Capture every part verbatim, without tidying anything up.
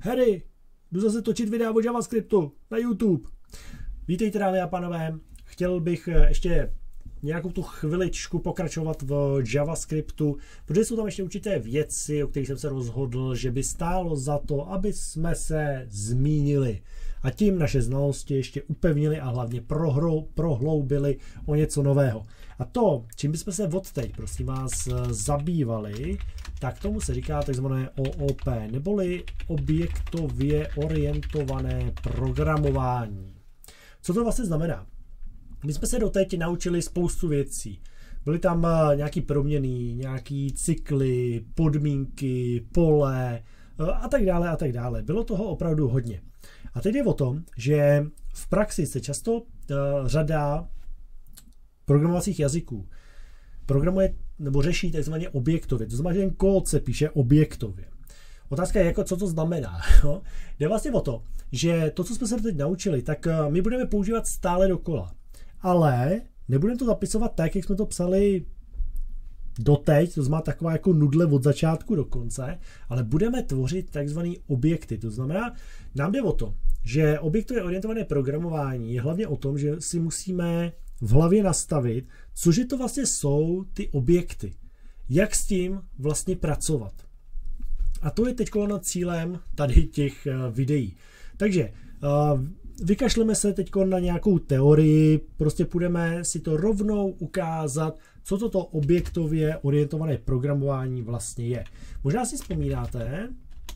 Harry, jdu zase točit videa o JavaScriptu na YouTube. Vítejte, dámy a pánové. Chtěl bych ještě nějakou tu chviličku pokračovat v JavaScriptu, protože jsou tam ještě určité věci, o kterých jsem se rozhodl, že by stálo za to, aby jsme se zmínili a tím naše znalosti ještě upevnili a hlavně prohrou, prohloubili o něco nového. A to, čím bychom se odteď, prosím vás, zabývali, tak tomu se říká takzvané O O P, neboli objektově orientované programování. Co to vlastně znamená? My jsme se doteď naučili spoustu věcí. Byly tam nějaký proměny, nějaký cykly, podmínky, pole a tak dále a tak dále. Bylo toho opravdu hodně. A teď je o tom, že v praxi se často uh, řada programovacích jazyků programuje nebo řeší takzvaně objektově. To znamená, že ten kód se píše objektově. Otázka je, jako, co to znamená. No? Jde vlastně o to, že to, co jsme se teď naučili, tak uh, my budeme používat stále dokola. Ale nebudeme to zapisovat tak, jak jsme to psali doteď, to znamená taková jako nudle od začátku do konce, ale budeme tvořit takzvané objekty. To znamená, nám jde o to, že objektově orientované programování je hlavně o tom, že si musíme v hlavě nastavit, cože to vlastně jsou ty objekty. Jak s tím vlastně pracovat. A to je teď cílem tady těch videí. Takže vykašleme se teď na nějakou teorii, prostě půjdeme si to rovnou ukázat, co toto objektově orientované programování vlastně je. Možná si vzpomínáte,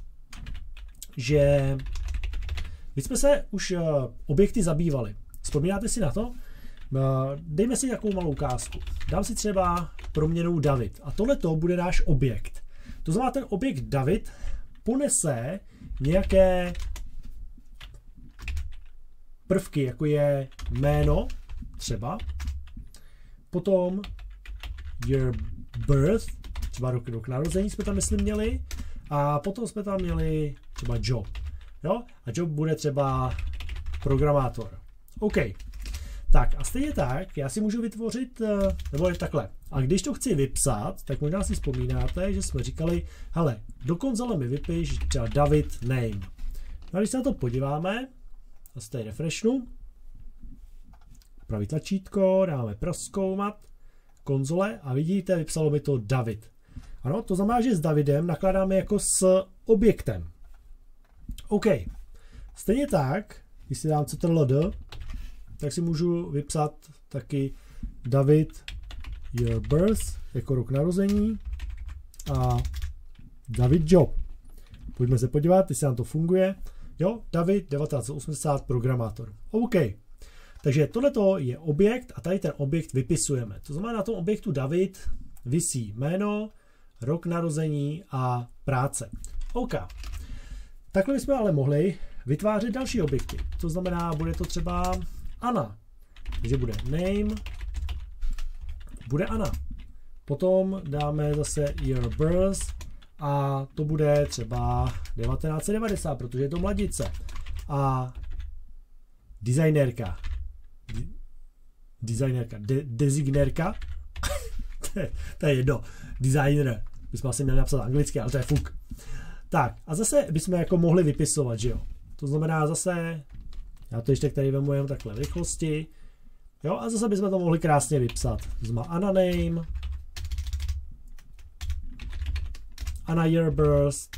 že my jsme se už objekty zabývali. Vzpomínáte si na to? Dejme si takovou malou ukázku. Dám si třeba proměnou David a tohleto bude náš objekt. To znamená, ten objekt David ponese nějaké prvky, jako je jméno, třeba, potom year birth, třeba rok, rok narození jsme tam myslím měli, a potom jsme tam měli třeba job. Jo? A job bude třeba programátor. OK. Tak a stejně tak, já si můžu vytvořit, nebo je takhle. A když to chci vypsat, tak možná si vzpomínáte, že jsme říkali, hele, do konzole mi vypiš třeba David name. No a když se na to podíváme, zase tady refreshnu, pravý tlačítko, dáme prozkoumat, konzole a vidíte, vypsalo mi to David. Ano, to znamená, že s Davidem nakládáme jako s objektem. OK. Stejně tak, když si dám ctrl-d, tak si můžu vypsat taky David year birth, jako rok narození, a David job. Pojďme se podívat, jestli nám to funguje. Jo, David devatenáct osmdesát programátor. OK. Takže tohleto je objekt a tady ten objekt vypisujeme. To znamená, na tom objektu David visí jméno, rok narození a práce. OK. Takhle bychom ale mohli vytvářet další objekty. To znamená, bude to třeba Anna. Takže bude name, bude Anna. Potom dáme zase year birth a to bude třeba devatenáct set devadesát, protože je to mladice. A designérka. Designérka. De designérka. To je jedno. Designer. Bychom asi měli napsat anglicky, ale to je fuk. Tak, a zase bychom jako mohli vypisovat, že jo. To znamená zase, já to ještě tady vemu jenom takhle v rychlosti. Jo, a zase bychom to mohli krásně vypsat. To znamená Anna name, Anna year birth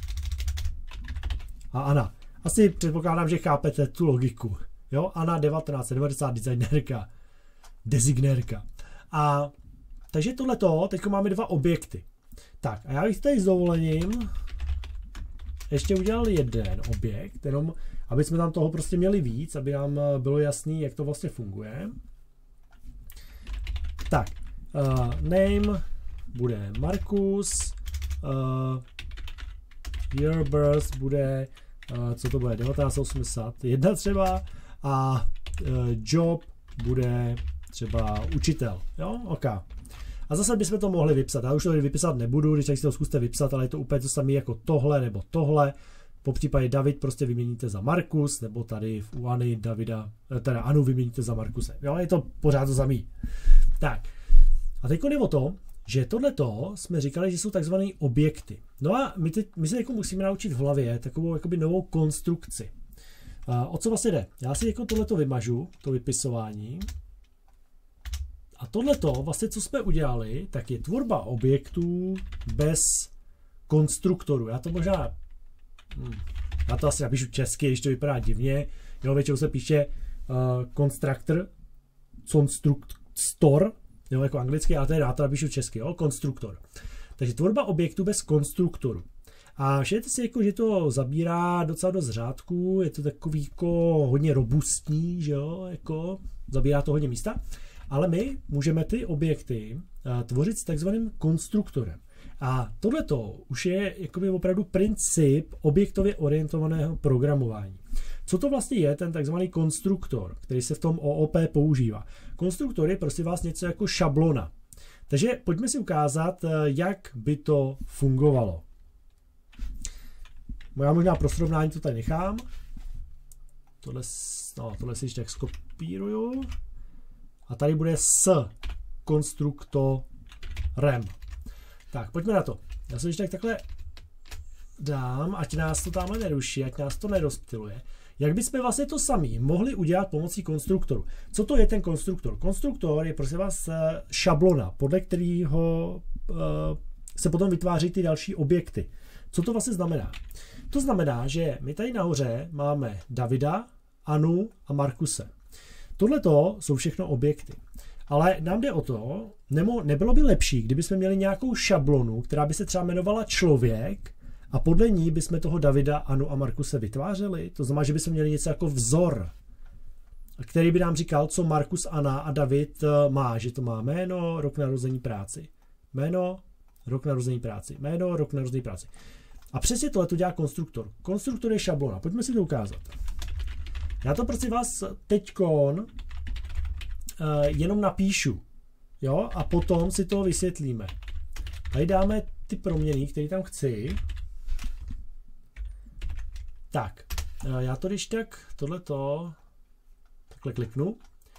a Anna. Asi předpokládám, že chápete tu logiku. Jo, Anna devatenáct set devadesát, designérka, designérka. A takže tohleto, teď máme dva objekty. Tak a já bych tady s dovolením ještě udělal jeden objekt, jenom aby jsme tam toho prostě měli víc, aby nám bylo jasný, jak to vlastně funguje. Tak, uh, name bude Markus, uh, year birth bude, uh, co to bude, devatenáct set osmdesát jedna třeba, a uh, job bude třeba učitel, jo, OK. A zase bychom to mohli vypsat. Já už to vypisat nebudu, když tak si to zkuste vypsat, ale je to úplně to samé jako tohle nebo tohle. Po případě David prostě vyměníte za Markus, nebo tady u Anny Davida, teda Anu vyměníte za Markuse. Jo, je to pořád to samý. Tak. A teď je o to, že tohleto jsme říkali, že jsou takzvané objekty. No a my, teď, my se jako musíme naučit v hlavě takovou jakoby novou konstrukci. A o co vlastně jde? Já si jako tohleto vymažu, to vypisování. A tohleto, vlastně co jsme udělali, tak je tvorba objektů bez konstruktoru. Já to možná, hm, já to asi napíšu česky, když to vypadá divně. Jo, většinou se píše uh, constructor, constructor, jo, jako anglicky, ale tady já to napíšu česky, jo, konstruktor. Takže tvorba objektů bez konstruktoru. A všimněte si, jako, že to zabírá docela dost řádků, je to takový jako hodně robustní, že jo, jako, zabírá to hodně místa, ale my můžeme ty objekty uh, tvořit s takzvaným konstruktorem. A tohleto už je jakoby opravdu princip objektově orientovaného programování. Co to vlastně je ten takzvaný konstruktor, který se v tom O O P používá? Konstruktor je prostě vás něco jako šablona. Takže pojďme si ukázat, jak by to fungovalo. Já možná pro srovnání to tady nechám. Tohle, no, tohle si ještě tak skopíruju. A tady bude s konstruktorem. Tak, pojďme na to. Já se ještě tak takhle dám, ať nás to tamhle neruší, ať nás to nerozptyluje. Jak bychom vlastně to sami mohli udělat pomocí konstruktoru? Co to je ten konstruktor? Konstruktor je prostě vás šablona, podle kterého uh, se potom vytváří ty další objekty. Co to vlastně znamená? To znamená, že my tady nahoře máme Davida, Anu a Markuse. Tohleto jsou všechno objekty. Ale nám jde o to, nebo nebylo by lepší, kdybychom měli nějakou šablonu, která by se třeba jmenovala člověk, a podle ní bychom toho Davida, Anu a Markuse vytvářeli. To znamená, že bychom měli něco jako vzor, který by nám říkal, co Markus, Anna a David má. Že to má jméno, rok narození, práci. Jméno, rok narození, práci. Jméno, rok narození, práci. A přesně tohle to dělá konstruktor. Konstruktor je šablona. Pojďme si to ukázat. Já to prostě vás teďkon uh, jenom napíšu. Jo? A potom si to vysvětlíme. Tady dáme ty proměny, které tam chci. Tak, já to když tak tohleto takhle kliknu.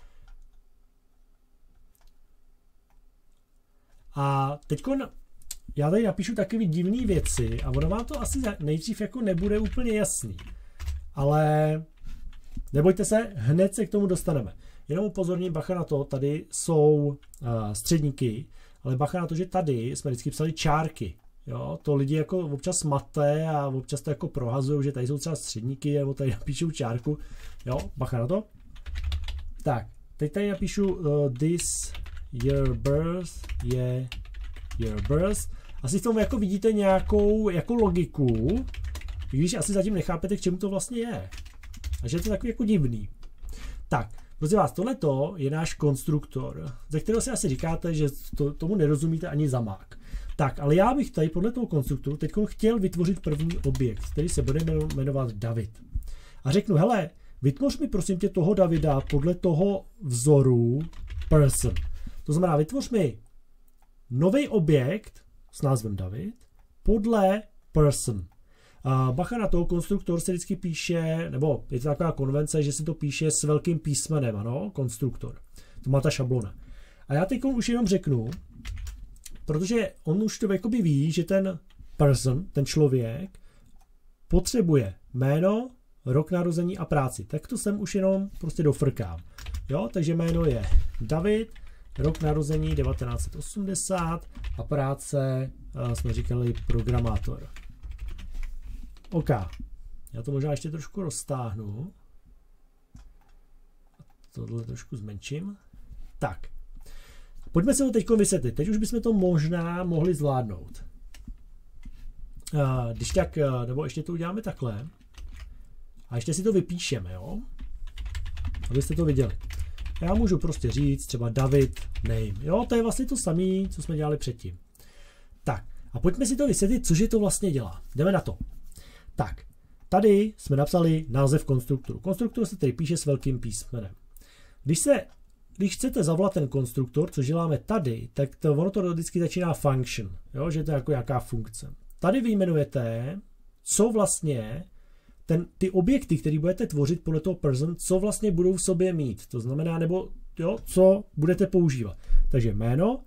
A teďko já tady napíšu takové divné věci a ono vám to asi nejdřív jako nebude úplně jasný. Ale nebojte se, hned se k tomu dostaneme. Jenom upozorním, bacha na to, tady jsou uh, středníky, ale bacha na to, že tady jsme vždycky psali čárky. Jo, to lidi jako občas mate a občas to jako prohazují, že tady jsou třeba středníky, nebo tady napíšou čárku. Jo, bacha na to. Tak, teď tady napíšu uh, this year birth je year birth. Asi v tom jako vidíte nějakou jako logiku, i když asi zatím nechápete, k čemu to vlastně je. Takže je to takový jako divný. Tak, prosím vás, tohleto je náš konstruktor, ze kterého si asi říkáte, že to, tomu nerozumíte ani zamák. Tak, ale já bych tady podle toho konstruktoru teď chtěl vytvořit první objekt, který se bude jmenovat David. A řeknu, hele, vytvoř mi prosím tě toho Davida podle toho vzoru person. To znamená, vytvoř mi nový objekt s názvem David podle person. A bacha na to, konstruktor se vždycky píše, nebo je to taková konvence, že se to píše s velkým písmenem, ano, konstruktor. To má ta šablona. A já teď už jenom řeknu, protože on už to jakoby ví, že ten person, ten člověk, potřebuje jméno, rok narození a práci. Tak to sem už jenom prostě dofrkám. Jo, takže jméno je David, rok narození devatenáct set osmdesát a práce, jsme říkali, programátor. OK. Já to možná ještě trošku roztáhnu. Tohle trošku zmenším. Tak. Pojďme se to teď vysvětlit. Teď už bychom to možná mohli zvládnout. Když tak, nebo ještě to uděláme takhle. A ještě si to vypíšeme, jo? Abyste to viděli. Já můžu prostě říct třeba David name. Jo, to je vlastně to samé, co jsme dělali předtím. Tak, a pojďme si to vysvětlit, cože to vlastně dělá. Jdeme na to. Tak, tady jsme napsali název konstruktoru. Konstruktor se tady píše s velkým písmenem. Když se Když chcete zavolat ten konstruktor, což děláme tady, tak to, ono to vždycky začíná function, jo? Že to je jako jaká funkce. Tady vyjmenujete, co vlastně ten, ty objekty, které budete tvořit podle toho person, co vlastně budou v sobě mít. To znamená, nebo jo, co budete používat. Takže jméno,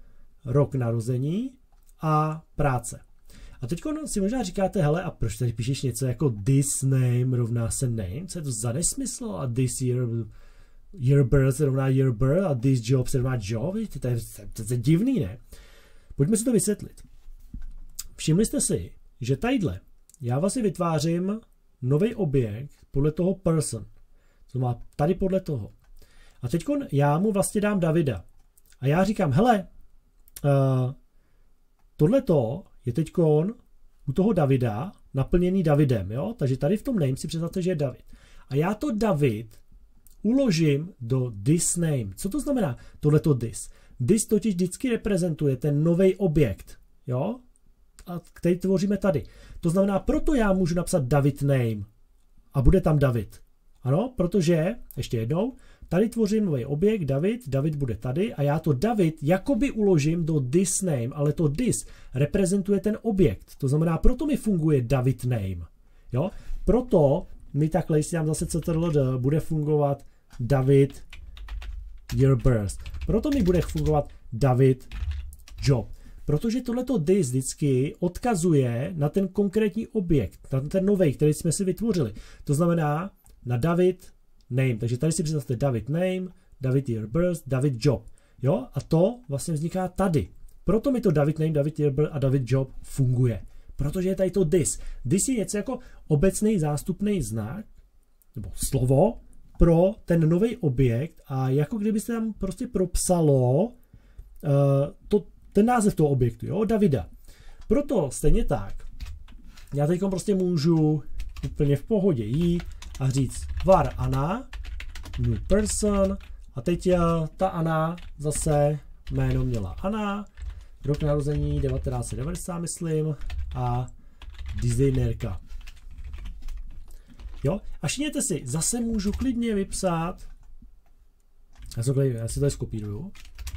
rok narození a práce. A teď si možná říkáte, hele, a proč tady píšeš něco jako this name rovná se name? Co je to za nesmysl? A this year, year birth rovná year birth a this job se rovná job? To je, to je divný, ne? Pojďme si to vysvětlit. Všimli jste si, že tadyhle já vlastně vytvářím nový objekt podle toho person. To má tady podle toho. A teď já mu vlastně dám Davida. A já říkám, hele, uh, tohleto je teď u toho Davida naplněný Davidem, jo? Takže tady v tom name si představte, že je David. A já to David uložím do this name. Co to znamená tohleto this? This totiž vždycky reprezentuje ten nový objekt, jo? A který tvoříme tady. To znamená, proto já můžu napsat David name a bude tam David. Ano, protože, ještě jednou, tady tvořím nový objekt David, David bude tady a já to David jakoby uložím do this name, ale to this reprezentuje ten objekt. To znamená, proto mi funguje David name. Jo? Proto mi takhle, jestli dám zase ctrl-d, bude fungovat David year birth. Proto mi bude fungovat David job. Protože tohleto this vždycky odkazuje na ten konkrétní objekt, na ten nový, který jsme si vytvořili. To znamená na David name. Takže tady si představte David name, David year birth, David job. Jo? A to vlastně vzniká tady. Proto mi to David name, David year birth a David job funguje. Protože je tady to this. This je něco jako obecný zástupný znak, nebo slovo, pro ten nový objekt a jako kdybyste tam prostě propsalo uh, to, ten název toho objektu, jo, Davida. Proto stejně tak, já teď prostě můžu úplně v pohodě jít a říct var Anna, new person, a teď ta Anna zase jméno měla Anna, rok narození devatenáct set devadesát, myslím, a designerka. Jo, a všimněte si, zase můžu klidně vypsat, já, to, já si to skopíruju.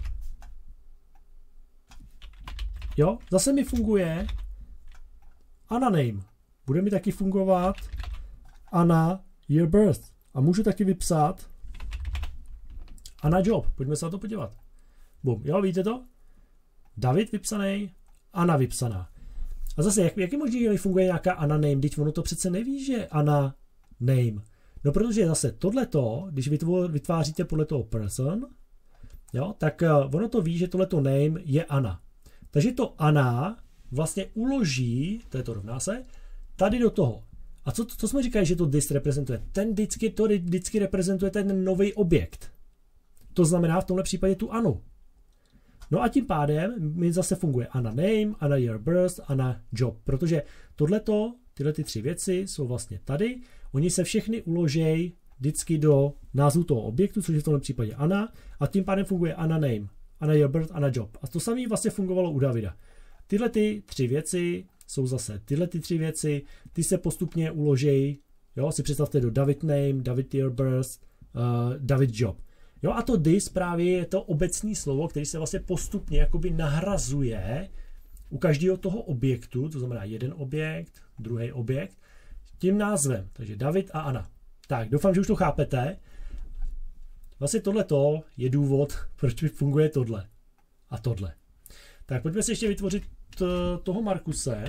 Jo, zase mi funguje Anna name. Bude mi taky fungovat Anna year birth. A můžu taky vypsat Anna job. Pojďme se na to podívat. Bum, jo, vidíte to? David vypsaný, Anna vypsaná. A zase, jak, jak je možné, že funguje nějaká Anna name, když ono to přece neví, že Anna name. No protože zase tohleto, když vytváříte podle toho person, jo, tak ono to ví, že tohleto name je Anna. Takže to Anna vlastně uloží, to je to rovná se, tady do toho. A co, co jsme říkali, že to this reprezentuje? Ten vždycky, to vždycky reprezentuje ten nový objekt. To znamená v tomhle případě tu Anu. No a tím pádem mi zase funguje Anna name, Anna year birth, Anna job. Protože tohleto, tyhle ty tři věci jsou vlastně tady. Oni se všechny uložejí vždycky do názvu toho objektu, což je v tomhle případě Anna. A tím pádem funguje Anna name, Anna year birth, Anna job. A to samé vlastně fungovalo u Davida. Tyhle ty tři věci jsou zase tyhle ty tři věci, ty se postupně uložejí, jo, si představte do David name, David year birth, uh, David job. Jo, a to this právě je to obecní slovo, který se vlastně postupně jakoby nahrazuje u každého toho objektu, to znamená jeden objekt, druhý objekt, tím názvem, takže David a Anna. Tak, doufám, že už to chápete. Vlastně tohleto je důvod, proč mi funguje tohle a tohle. Tak pojďme si ještě vytvořit toho Markuse.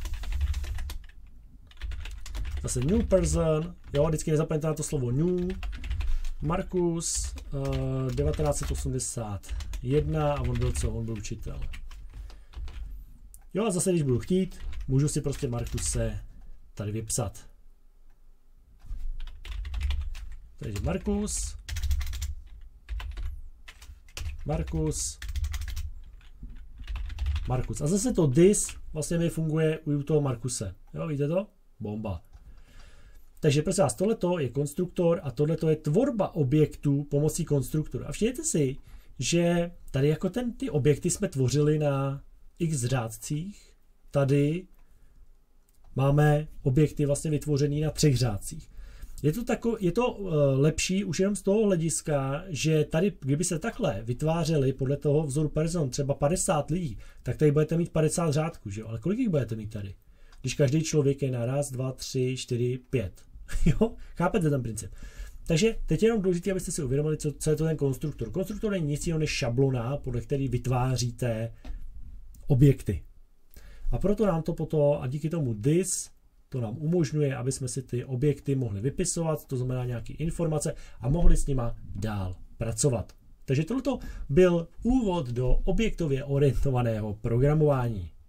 Zase new person, jo, vždycky nezapomeňte na to slovo new. Markus, uh, devatenáct set osmdesát jedna a on byl co? On byl učitel. Jo a zase, když budu chtít, můžu si prostě Markuse tady vypsat. Takže Markus, Markus, Markus. A zase to this vlastně mi funguje u toho Markuse. Jo, víte to? Bomba. Takže prosím vás, tohleto je konstruktor a tohleto je tvorba objektů pomocí konstruktoru. A všimněte si, že tady jako ten, ty objekty jsme tvořili na x řádcích. Tady máme objekty vlastně vytvořený na třech řádcích. Je to, tako, je to uh, lepší už jenom z toho hlediska, že tady, kdyby se takhle vytvářeli podle toho vzoru person třeba padesát lidí, tak tady budete mít padesát řádků, že jo? Ale kolik jich budete mít tady? Když každý člověk je na raz, dva, tři, čtyři, pět. Jo? Chápete ten princip? Takže teď je jenom důležité, abyste si uvědomili, co, co je to ten konstruktor. Konstruktor není nic jiného než šablona, podle který vytváříte objekty. A proto nám to potom, a díky tomu this, to nám umožňuje, aby jsme si ty objekty mohli vypisovat, to znamená nějaké informace a mohli s nima dál pracovat. Takže tohle byl úvod do objektově orientovaného programování.